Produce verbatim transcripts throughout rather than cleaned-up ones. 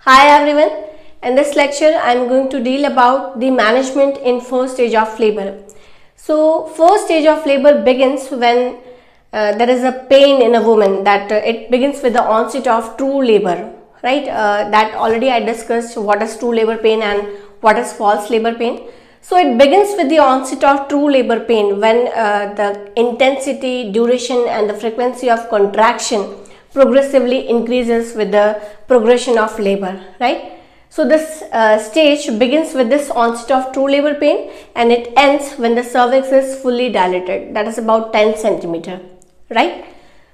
Hi everyone, in this lecture I am going to deal about the management in first stage of labor. So first stage of labor begins when uh, there is a pain in a woman, that uh, it begins with the onset of true labor, right? Uh, that already I discussed what is true labor pain and what is false labor pain. So it begins with the onset of true labor pain when uh, the intensity, duration and the frequency of contraction progressively increases with the progression of labor, right? So this uh, stage begins with this onset of true labor pain and it ends when the cervix is fully dilated, that is about ten centimeter, right?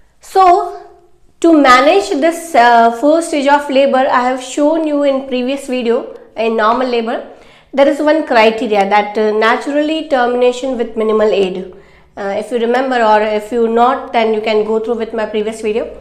So to manage this uh, first stage of labor, I have shown you in previous video in normal labor, there is one criteria, that uh, naturally termination with minimal aid. Uh, if you remember, or if you not, then you can go through with my previous video.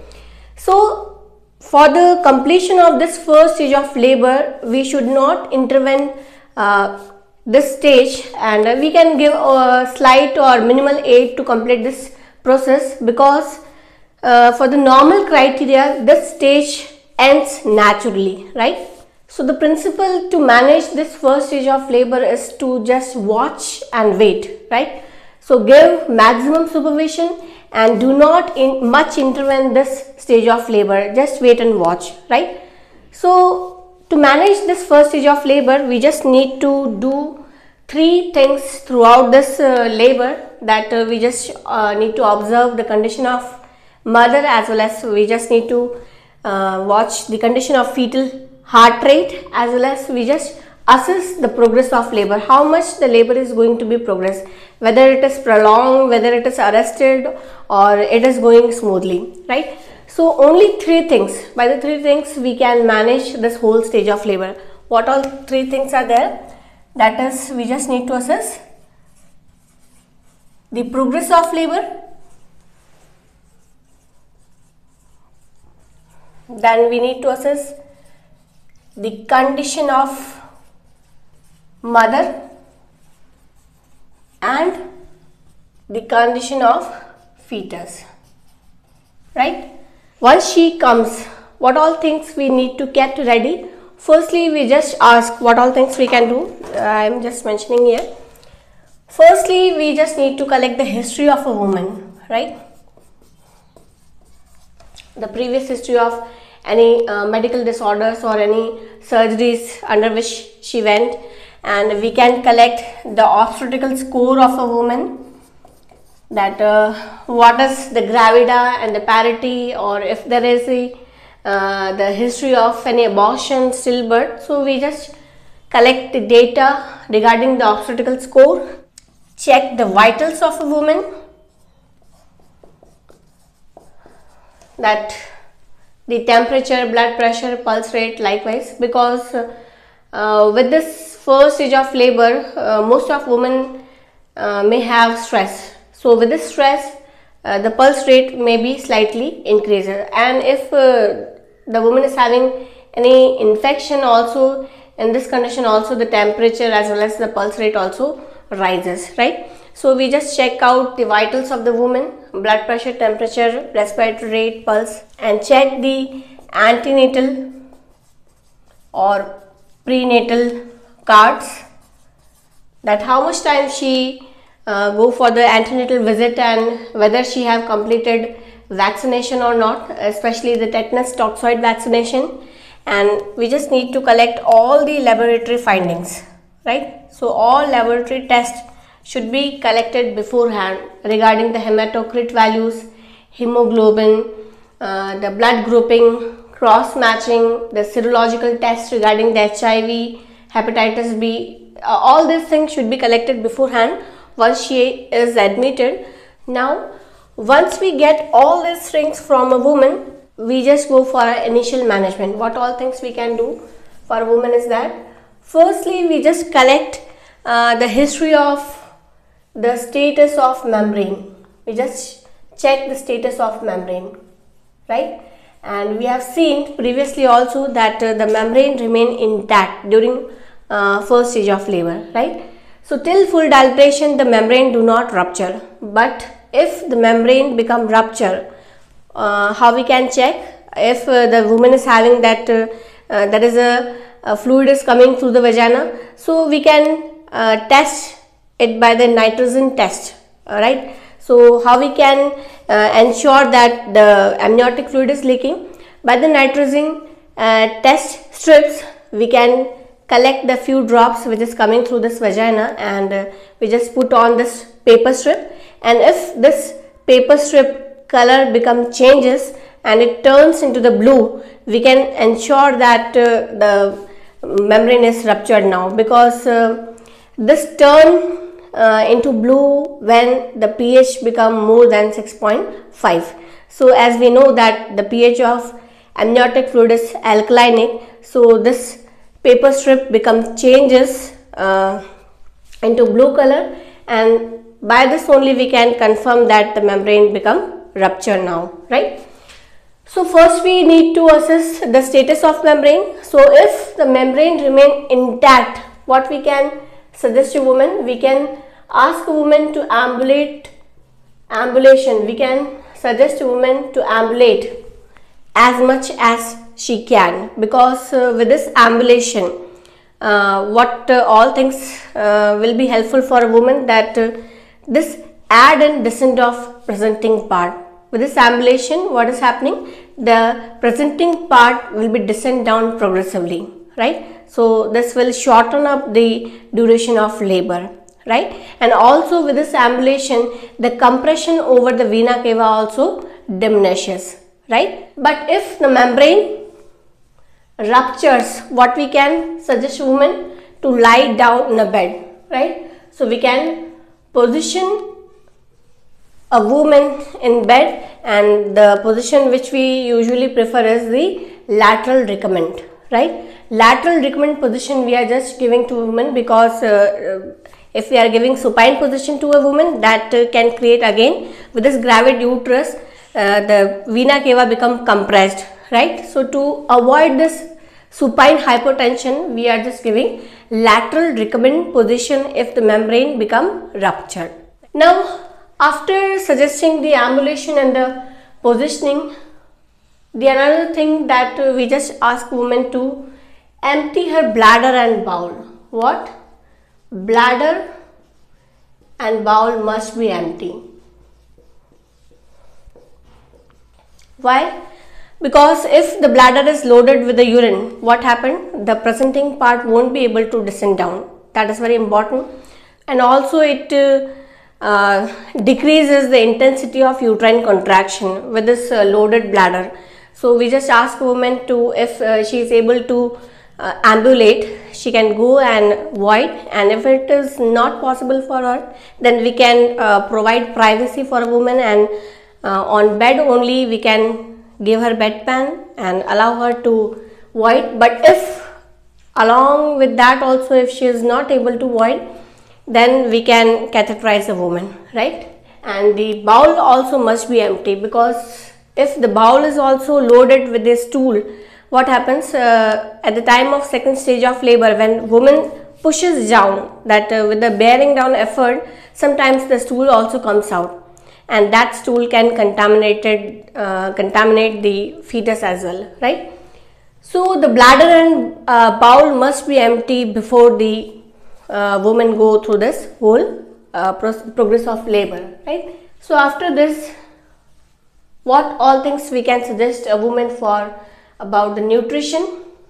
So for the completion of this first stage of labor, we should not intervene uh, this stage, and we can give a slight or minimal aid to complete this process, because uh, for the normal criteria this stage ends naturally, right? So the principle to manage this first stage of labor is to just watch and wait, right? So give maximum supervision and do not in much intervene this stage of labor, just wait and watch, right? So to manage this first stage of labor, we just need to do three things throughout this uh, labor, that uh, we just uh, need to observe the condition of mother, as well as we just need to uh, watch the condition of fetal heart rate, as well as we just assess the progress of labor, how much the labor is going to be progress, whether it is prolonged, whether it is arrested, or it is going smoothly, right? So only three things, by the three things we can manage this whole stage of labor. What all three things are there? That is, we just need to assess the progress of labor, then we need to assess the condition of mother and the condition of fetus, right? Once she comes, what all things we need to get ready? Firstly, we just ask what all things we can do. uh, I am just mentioning here. Firstly, we just need to collect the history of a woman, right? The previous history of any uh, medical disorders or any surgeries under which she went, and we can collect the obstetrical score of a woman, that uh, what is the gravida and the parity, or if there is a uh, the history of any abortion, stillbirth. So we just collect the data regarding the obstetrical score, check the vitals of a woman, that the temperature, blood pressure, pulse rate likewise, because uh, with this first stage of labor, uh, most of women uh, may have stress. So with this stress, uh, the pulse rate may be slightly increased, and if uh, the woman is having any infection also, in this condition also the temperature as well as the pulse rate also rises, right? So we just check out the vitals of the woman, blood pressure, temperature, respiratory rate, pulse, and check the antenatal or prenatal cards, that how much time she uh, go for the antenatal visit and whether she have completed vaccination or not, especially the tetanus toxoid vaccination. And we just need to collect all the laboratory findings, right? So all laboratory tests should be collected beforehand regarding the hematocrit values, hemoglobin, uh, the blood grouping, cross matching, the serological tests regarding the H I V, hepatitis B. Uh, all these things should be collected beforehand once she is admitted. Now once we get all these things from a woman, we just go for our initial management. What all things we can do for a woman is that, firstly we just collect uh, the history of the status of membrane. We just check the status of membrane, right? And we have seen previously also that uh, the membrane remain intact during uh, first stage of labor, right? So till full dilatation the membrane do not rupture, but if the membrane become rupture, uh, how we can check? If uh, the woman is having that uh, uh, there is a, a fluid is coming through the vagina, so we can uh, test it by the nitrogen test. All right. So how we can uh, ensure that the amniotic fluid is leaking? By the nitrogen uh, test strips, we can collect the few drops which is coming through this vagina, and uh, we just put on this paper strip, and if this paper strip color become changes and it turns into the blue, we can ensure that uh, the membrane is ruptured now, because uh, this turn uh, into blue when the pH become more than six point five. So as we know that the pH of amniotic fluid is alkalinic, so this paper strip become changes uh, into blue color, and by this only we can confirm that the membrane become ruptured now, right? So first we need to assess the status of membrane. So if the membrane remain intact, what we can suggest to women? We can ask a woman to ambulate, ambulation. We can suggest a woman to ambulate as much as she can, because uh, with this ambulation, uh, what uh, all things uh, will be helpful for a woman, that uh, this add and descent of presenting part. With this ambulation, what is happening? The presenting part will be descend down progressively, right? So this will shorten up the duration of labor, right? And also with this ambulation, the compression over the vena cava also diminishes, right? But if the membrane ruptures, what we can suggest women to lie down in a bed, right? So we can position a woman in bed, and the position which we usually prefer is the lateral recumbent, right? Lateral recumbent position we are just giving to women, because uh, if we are giving supine position to a woman, that uh, can create again with this gravid uterus, uh, the vena cava become compressed, right? So to avoid this supine hypotension, we are just giving lateral recumbent position if the membrane become ruptured. Now after suggesting the ambulation and the positioning, the another thing that uh, we just ask women to empty her bladder and bowel. What? Bladder and bowel must be empty. Why? Because if the bladder is loaded with the urine, what happened? The presenting part won't be able to descend down. That is very important. And also it uh, Uh, decreases the intensity of uterine contraction with this uh, loaded bladder. So we just ask women to, if uh, she is able to uh, ambulate, she can go and void, and if it is not possible for her, then we can uh, provide privacy for a woman, and uh, on bed only we can give her bedpan and allow her to void. But if along with that also, if she is not able to void, then we can catheterize a woman, right? And the bowel also must be empty, because if the bowel is also loaded with this stool, what happens uh, at the time of second stage of labor, when woman pushes down, that uh, with the bearing down effort, sometimes the stool also comes out, and that stool can contaminated uh, contaminate the fetus as well, right? So the bladder and uh, bowel must be empty before the Uh, women go through this whole uh, pro progress of labor, right? So after this, what all things we can suggest a woman for about the nutrition?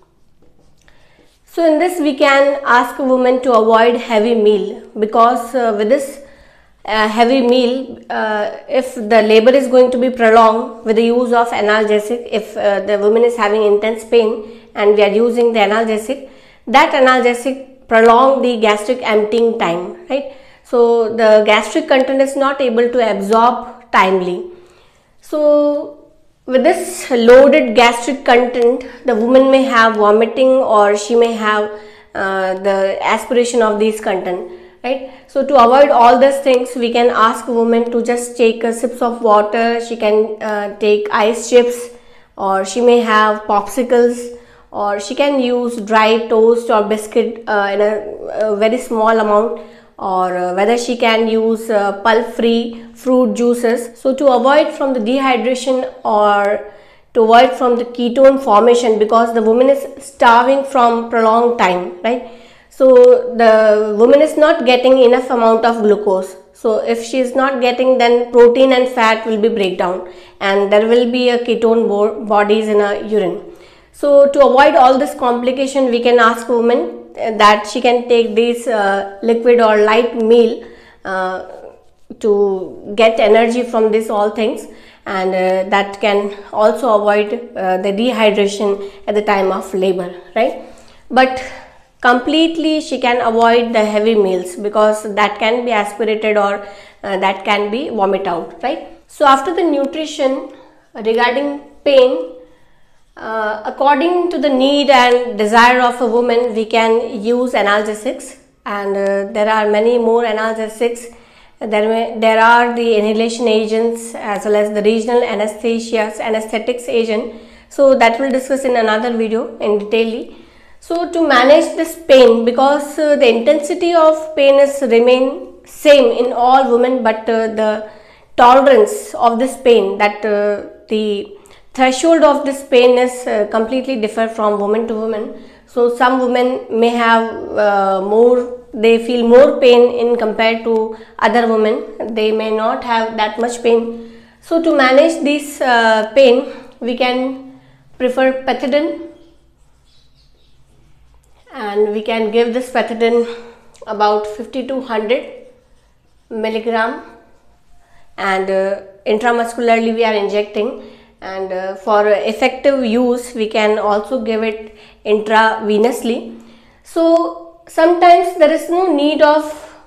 So in this we can ask a woman to avoid heavy meal, because uh, with this uh, heavy meal, uh, if the labor is going to be prolonged with the use of analgesic, if uh, the woman is having intense pain and we are using the analgesic, that analgesic prolong the gastric emptying time, right? So the gastric content is not able to absorb timely. So with this loaded gastric content, the woman may have vomiting, or she may have uh, the aspiration of these content, right? So to avoid all these things, we can ask a woman to just take a sips of water. She can uh, take ice chips, or she may have popsicles, or she can use dry toast or biscuit uh, in a, a very small amount, or uh, whether she can use uh, pulp free fruit juices. So to avoid from the dehydration or to avoid from the ketone formation, because the woman is starving from prolonged time, right? So the woman is not getting enough amount of glucose. So if she is not getting, then protein and fat will be breakdown, and there will be a ketone bo bodies in a urine. So to avoid all this complication, we can ask women that she can take this uh, liquid or light meal uh, to get energy from this all things, and uh, that can also avoid uh, the dehydration at the time of labor, right? But completely she can avoid the heavy meals, because that can be aspirated or uh, that can be vomit out, right? So after the nutrition, regarding pain, uh, according to the need and desire of a woman, we can use analgesics, and uh, there are many more analgesics. There, may, there are the inhalation agents as well as the regional anesthesias, anesthetics agent. So that we'll discuss in another video in detail. So to manage this pain, because uh, the intensity of pain is remain same in all women, but uh, the tolerance of this pain, that uh, the threshold of this pain is uh, completely differ from woman to woman. So some women may have uh, more, they feel more pain in compared to other women. They may not have that much pain. So to manage this uh, pain, we can prefer pethidine, and we can give this pethidine about fifty to one hundred milligram, and uh, intramuscularly we are injecting, and uh, for effective use we can also give it intravenously. So sometimes there is no need of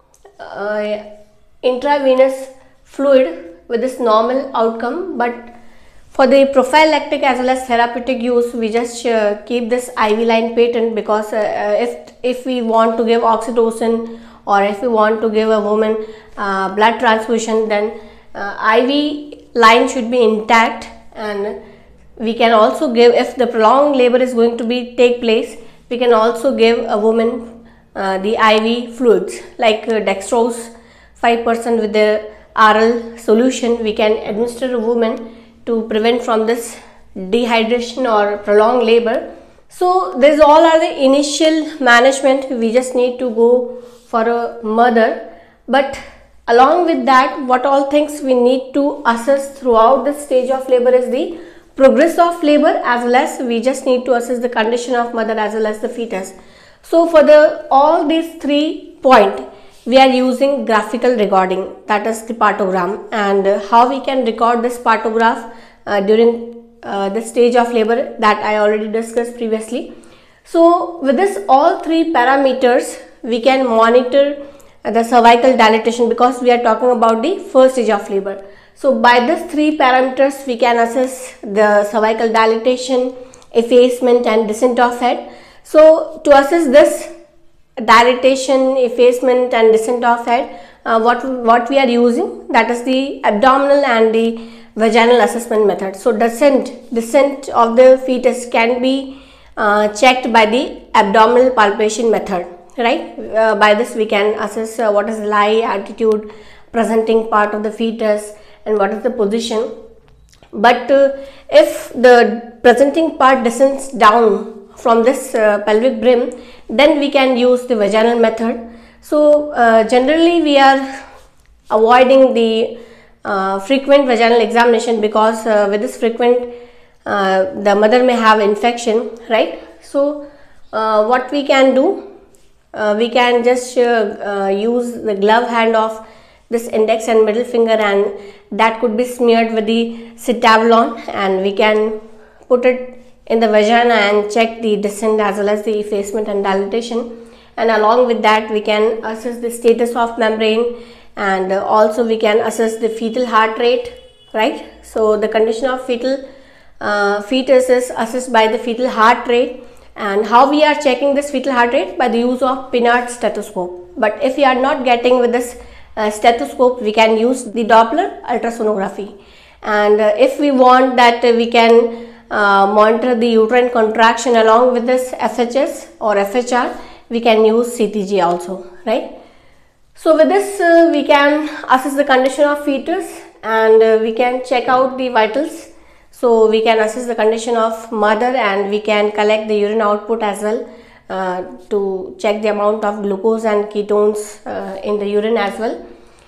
uh, intravenous fluid with this normal outcome, but for the prophylactic as well as therapeutic use, we just uh, keep this I V line patent, because uh, if if we want to give oxytocin, or if we want to give a woman uh, blood transfusion, then uh, I V line should be intact, and we can also give, if the prolonged labor is going to be take place, we can also give a woman uh, the I V fluids like uh, dextrose five percent with the oral solution. We can administer a woman to prevent from this dehydration or prolonged labor. So this all are the initial management. We just need to go for a mother, but along with that, what all things we need to assess throughout the stage of labor is the progress of labor, as well as we just need to assess the condition of mother as well as the fetus. So for the all these three point, we are using graphical recording, that is the partogram, and uh, how we can record this partograph uh, during uh, the stage of labor, that I already discussed previously. So with this all three parameters, we can monitor uh, the cervical dilatation, because we are talking about the first stage of labor. So by these three parameters, we can assess the cervical dilatation, effacement and descent of head. So to assess this dilatation, effacement and descent of head, uh, what what we are using, that is the abdominal and the vaginal assessment method. So descent descent of the fetus can be uh, checked by the abdominal palpation method, right? Uh, by this we can assess uh, what is the lie, attitude, presenting part of the fetus, and what is the position. But uh, if the presenting part descends down from this uh, pelvic brim, then we can use the vaginal method. So uh, generally we are avoiding the uh, frequent vaginal examination, because uh, with this frequent uh, the mother may have infection, right? So uh, what we can do, uh, we can just uh, uh, use the glove hand of this index and middle finger, and that could be smeared with the Citavalon, and we can put it in the vagina and check the descent as well as the effacement and dilatation. And along with that, we can assess the status of membrane, and also we can assess the fetal heart rate, right? So the condition of fetal uh, fetus is assessed by the fetal heart rate. And how we are checking this fetal heart rate? By the use of Pinard stethoscope. But if we are not getting with this uh, stethoscope, we can use the Doppler ultrasonography. And uh, if we want that, uh, we can uh, monitor the uterine contraction along with this F H S or F H R. We can use C T G also, right? So with this, uh, we can assess the condition of fetus, and uh, we can check out the vitals. So we can assess the condition of mother, and we can collect the urine output as well uh, to check the amount of glucose and ketones uh, in the urine as well.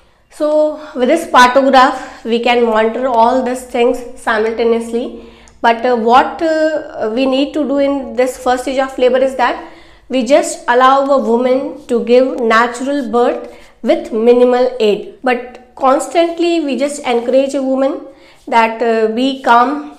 So with this partograph, we can monitor all these things simultaneously. But uh, what uh, we need to do in this first stage of labor is that we just allow a woman to give natural birth with minimal aid. But constantly we just encourage a woman that uh, be calm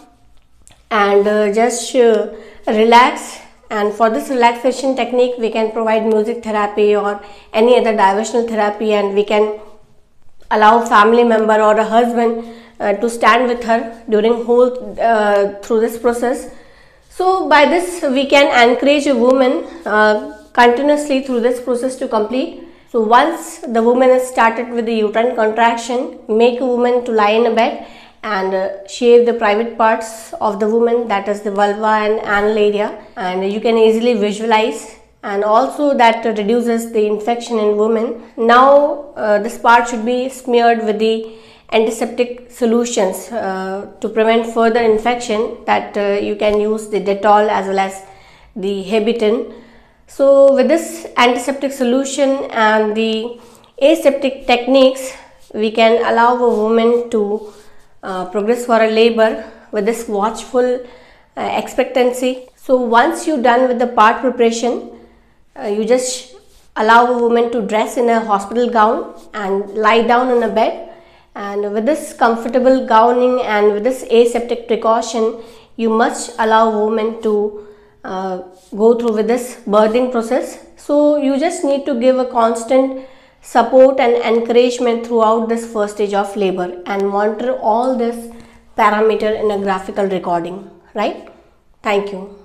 and uh, just uh, relax. And for this relaxation technique, we can provide music therapy or any other diversional therapy, and we can allow family member or a husband uh, to stand with her during whole uh, through this process. So by this we can encourage a woman uh, continuously through this process to complete. So once the woman has started with the uterine contraction, make a woman to lie in a bed and uh, shave the private parts of the woman, that is the vulva and anal area, and you can easily visualize, and also that reduces the infection in women. Now uh, this part should be smeared with the antiseptic solutions uh, to prevent further infection, that uh, you can use the Dettol as well as the Habitin. So with this antiseptic solution and the aseptic techniques, we can allow a woman to uh, progress for a labor with this watchful uh, expectancy. So once you're done with the part preparation, Uh, you just allow a woman to dress in a hospital gown and lie down on a bed, and with this comfortable gowning and with this aseptic precaution, you must allow a woman to uh, go through with this birthing process. So you just need to give a constant support and encouragement throughout this first stage of labor and monitor all this parameter in a graphical recording, right? Thank you.